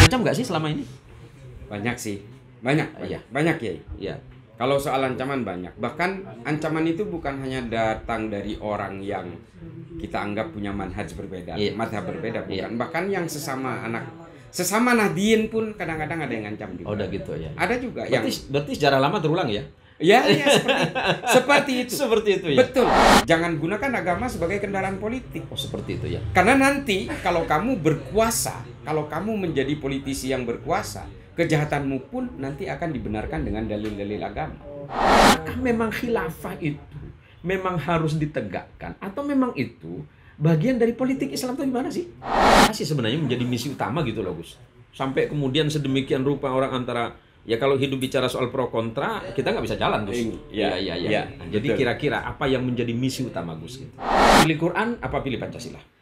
terancam nggak sih selama ini? Banyak sih, banyak Iya. banyak ya. Iya. Kalau soal ancaman banyak, bahkan ancaman itu bukan hanya datang dari orang yang kita anggap punya manhaj berbeda, Iya. madhab berbeda, bukan. Iya. Bahkan yang sesama Nahdien pun kadang-kadang ada yang ngancam juga. Oh, udah gitu ya. Ada juga yang Berarti sejarah lama terulang ya? ya seperti itu. Seperti itu ya. Betul. Jangan gunakan agama sebagai kendaraan politik. Oh, seperti itu ya. Karena nanti kalau kamu berkuasa, kalau kamu menjadi politisi yang berkuasa, kejahatanmu pun nanti akan dibenarkan dengan dalil-dalil agama. Apakah memang khilafah itu memang harus ditegakkan atau memang itu bagian dari politik Islam itu gimana sih? Apa sih sebenarnya menjadi misi utama gitu loh, Gus? Sampai kemudian sedemikian rupa orang antara ya kalau hidup bicara soal pro kontra kita nggak bisa jalan, Gus. Iya, Nah, jadi betul. kira-kira apa yang menjadi misi utama Gus? Gitu? Pilih Quran apa pilih Pancasila?